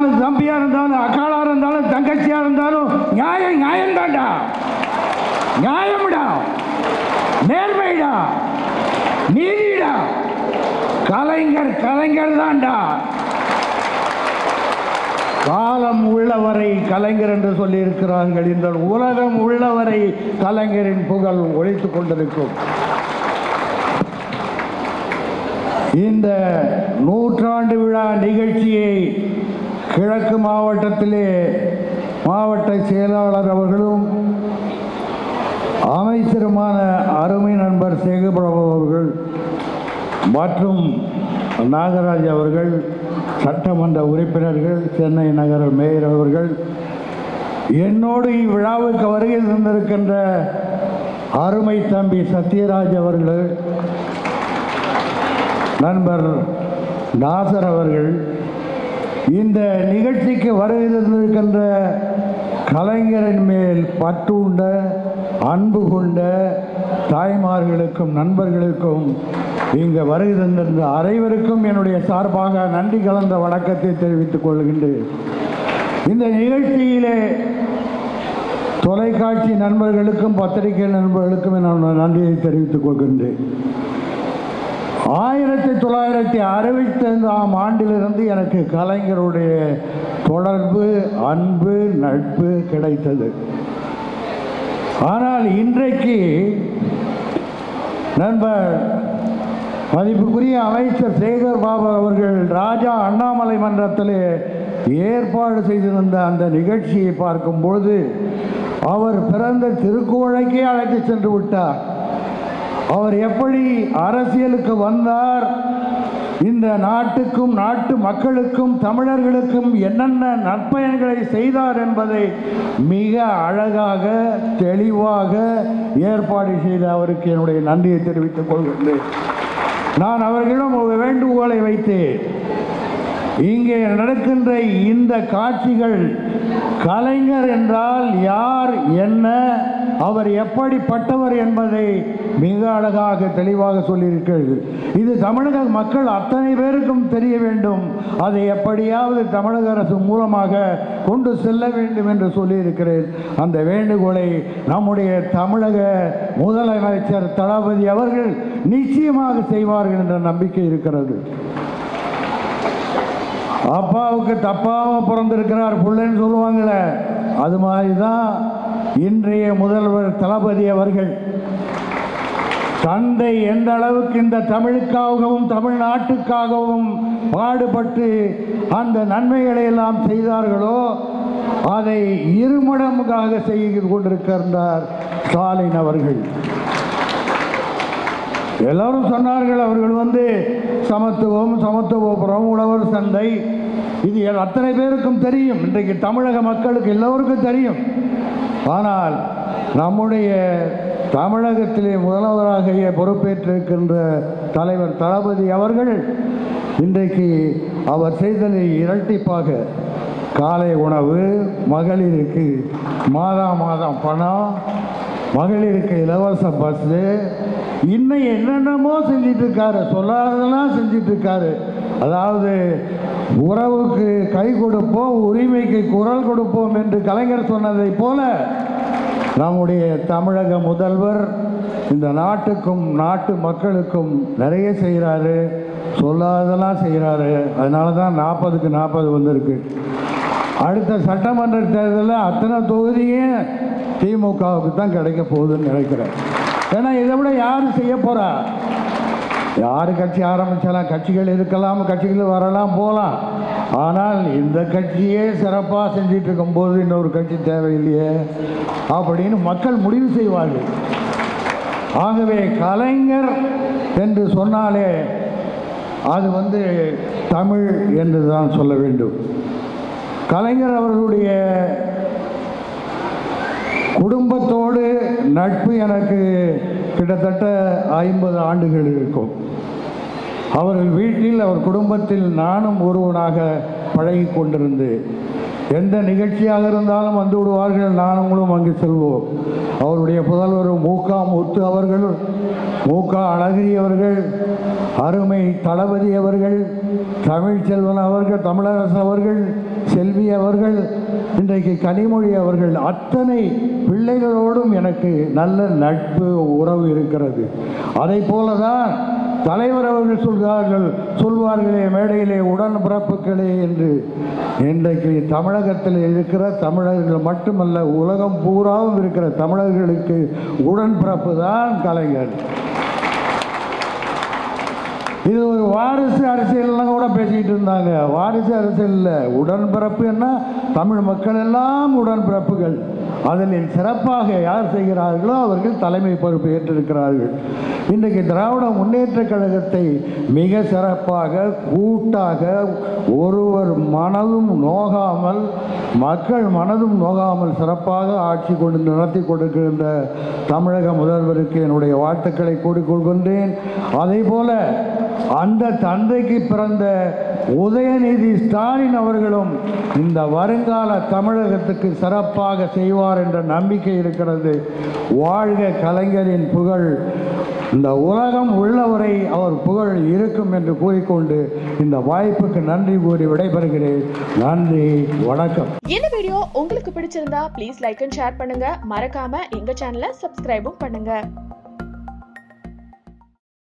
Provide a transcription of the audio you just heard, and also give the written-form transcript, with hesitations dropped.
தம்பியா இருந்தாலும் அக்காளா இருந்தாலும் தங்கச்சியா இருந்தாலும் நியாயம் நியாயம் தான்டா, நியாயம்டா, நேர்மைடா, நீதிடா. கலைஞர் கலைஞர் தான்டா. காலம் உள்ளவரை கலைஞர் என்று சொல்லி இருக்கிறார்கள். இந்த உலகம் உள்ளவரை கலைஞரின் புகழ் ஒலித்துக் கொண்டிருக்கும். இந்த நூற்றாண்டு விழா நிகழ்ச்சியை கிழக்கு மாவட்டத்திலே மாவட்ட செயலாளர் அவர்களும் அமைச்சருமான அருமை நண்பர் சேகர்பாபு அவர்கள் மற்றும் நாகராஜ் அவர்கள், சட்டமன்ற உறுப்பினர்கள், சென்னை நகர மேயர் அவர்கள், என்னோடு இவ்விழாவுக்கு வருகை தந்திருக்கின்ற அருமை தம்பி சத்யராஜ் அவர்கள், நண்பர் நாசர் அவர்கள், இந்த நிகழ்ச்சிக்கு வருகை தந்திருக்கின்ற கலைஞரின் மேல் பற்றுண்ட அன்பு கொண்ட தாய்மார்களுக்கும் நண்பர்களுக்கும் இங்கு வருகை தந்திருந்த அனைவருக்கும் என்னுடைய சார்பாக நன்றி கலந்த வணக்கத்தை தெரிவித்துக் கொள்கின்றேன். இந்த நிகழ்ச்சியிலே தொலைக்காட்சி நண்பர்களுக்கும் பத்திரிகை நண்பர்களுக்கும் என்னுடைய நன்றியை தெரிவித்துக் கொள்கின்றேன். 1965ஆம் ஆண்டிலிருந்து எனக்கு கலைஞருடைய தொடர்பு, அன்பு, நட்பு கிடைத்தது. ஆனால் இன்றைக்கு நண்பர் மதிப்புக்குரிய அமைச்சர் சேகர்பாபு அவர்கள் ராஜா அண்ணாமலை மன்றத்திலே ஏற்பாடு செய்திருந்த அந்த நிகழ்ச்சியை பார்க்கும்போது அவர் பிறந்த திருக்கோழைக்கே அழைத்து சென்று விட்டார். அவர் எப்படி அரசியலுக்கு வந்தார், இந்த நாட்டுக்கும் நாட்டு மக்களுக்கும் தமிழர்களுக்கும் என்னென்ன நற்பயன்களை செய்தார் என்பதை மிக அழகாக தெளிவாக ஏற்பாடு செய்த அவருக்கு என்னுடைய நன்றியை தெரிவித்துக் கொள்கின்றேன். நான் அவர்களிடம் ஒரு வேண்டுகோளை வைத்தேன். இங்கே நடக்கின்ற இந்த காட்சிகள் கலைஞர் என்றால் யார், என்ன, அவர் எப்படிப்பட்டவர் என்பதை மிக அழகாக தெளிவாக சொல்லியிருக்கிறது. இது தமிழக மக்கள் அத்தனை பேருக்கும் தெரிய வேண்டும். அதை எப்படியாவது தமிழக அரசு மூலமாக கொண்டு செல்ல வேண்டும் என்று சொல்லியிருக்கிறேன். அந்த வேண்டுகோளை நம்முடைய தமிழக முதலமைச்சர் தளபதி அவர்கள் நிச்சயமாக செய்வார்கள் என்ற நம்பிக்கை இருக்கிறது. அப்பாவுக்கு தப்பாம பிறந்திருக்கிறார் பிள்ளைன்னு சொல்லுவாங்களே, அது மாதிரி தான் இன்றைய முதல்வர் தளபதி அவர்கள் தந்தை எந்த அளவுக்கு இந்த தமிழுக்காகவும் தமிழ்நாட்டுக்காகவும் பாடுபட்டு அந்த நன்மைகளை எல்லாம் செய்தார்களோ அதை இருமடங்காக செய்து கொண்டிருக்கின்றார் ஸ்டாலின் அவர்கள். எல்லாரும் சொன்னார்கள் அவர்கள் சமத்துவம், சமத்துவபுரம், உழவர் சந்தை, இது அத்தனை பேருக்கும் தெரியும். இன்றைக்கு தமிழக மக்களுக்கு எல்லோருக்கும் தெரியும். ஆனால் நம்முடைய தமிழகத்திலே முதல்வராக பொறுப்பேற்றிருக்கின்ற தலைவர் தளபதி அவர்கள் இன்றைக்கு அவர் செய்ததை இரட்டிப்பாக காலை உணவு, மகளிருக்கு மாதம் பணம், மகளிருக்கு இலவச பஸ்ஸு, இன்னும் என்னென்னமோ செஞ்சிட்டு இருக்காரு, சொல்லாததெல்லாம் செஞ்சிட்டு இருக்காரு. அதாவது உறவுக்கு கை கொடுப்போம், உரிமைக்கு குரல் கொடுப்போம் என்று கலைஞர் சொன்னதை போல நம்முடைய தமிழக முதல்வர் இந்த நாட்டுக்கும் நாட்டு மக்களுக்கும் நிறைய செய்கிறாரு, சொல்லாததெல்லாம் செய்கிறாரு. அதனால தான் 40க்கு 40 வந்திருக்கு. அடுத்த சட்டமன்ற தேர்தலில் அத்தனை தொகுதியும் திமுகவுக்கு தான் கிடைக்க போகுதுன்னு நினைக்கிறேன். ஏன்னா இதை விட யார் செய்ய போகிறா? யார் கட்சி ஆரம்பித்தாலும் கட்சிகள் இருக்கலாம், கட்சிகள் வரலாம் போகலாம். ஆனால் இந்த கட்சியே சிறப்பாக செஞ்சிட்டு இருக்கும்போது இன்னொரு கட்சி தேவையில்லையே அப்படின்னு மக்கள் முடிவு செய்வார்கள். ஆகவே கலைஞர் என்று சொன்னாலே அது தமிழ் என்று தான் சொல்ல வேண்டும். கலைஞர் அவர்களுடைய குடும்பத்தோடு நட்பு எனக்கு கிட்டத்தட்ட 50 ஆண்டுகள் இருக்கும். அவர்கள் வீட்டில், அவர் குடும்பத்தில் நானும் ஒருவனாக பழகி கொண்டிருந்து எந்த நிகழ்ச்சியாக இருந்தாலும் வந்து விடுவார்கள், நானும் அங்கு செல்வோம். அவருடைய புதல்வர் மூகா முத்து அவர்கள், மூகா அழகிரி அவர்கள், அருமை தளபதி அவர்கள், தமிழ்ச்செல்வன் அவர்கள், தமிழரசு அவர்கள், அவர்கள், இன்றைக்கு கனிமொழி அவர்கள், அத்தனை பிள்ளைகளோடும் எனக்கு நல்ல நட்பு உறவு இருக்கிறது. அதை போலதான் தலைவர் அவர்கள் சொல்வார்களே மேடையிலே உடன்பிறப்புகளே என்று. இன்றைக்கு தமிழகத்தில் இருக்கிற தமிழர்கள் மட்டுமல்ல, உலகம் பூராவும் இருக்கிற தமிழர்களுக்கு உடன்பிறப்பு தான் கலைஞர். இது ஒரு வாரிசு அரசியல்லாம் கூட பேசிக்கிட்டு இருந்தாங்க. வாரிசு அரசியல் இல்லை, உடன்பிறப்பு என்ன, தமிழ் மக்கள் எல்லாம் உடன்பிறப்புகள். அதில் சிறப்பாக யார் செய்கிறார்களோ அவர்கள் தலைமை பொறுப்பு ஏற்றிருக்கிறார்கள். இன்றைக்கு திராவிட முன்னேற்ற கழகத்தை மிக சிறப்பாக கூட்டாக ஒருவர் மனதும் நோகாமல், மக்கள் மனதும் நோகாமல் சிறப்பாக ஆட்சி கொண்டு நடத்தி கொடுக்கின்ற தமிழக முதல்வருக்கு என்னுடைய வாழ்த்துக்களை கூறிக்கொள்கின்றேன். அதே போல அந்த தந்தைக்கு பிறந்த உதயநிதி ஸ்டாலின் அவர்களும் இந்த வருங்கால தமிழகத்துக்கு சிறப்பாக செய்வார் என்ற நம்பிக்கை இருக்கிறது. வாழ்க கலைஞரின் புகழ், இந்த உலகம் உள்ளவரை அவர் புகழ் இருக்கும் என்று கூறிக்கொண்டு இந்த வாய்ப்புக்கு நன்றி கூறி விடைபெறுகிறேன். நன்றி, வணக்கம். இந்த வீடியோ உங்களுக்கு பிடிச்சிருந்தா ப்ளீஸ் லைக் அண்ட் ஷேர் பண்ணுங்க. மறக்காம எங்க சேனலை சப்ஸ்கிரைபும் பண்ணுங்க.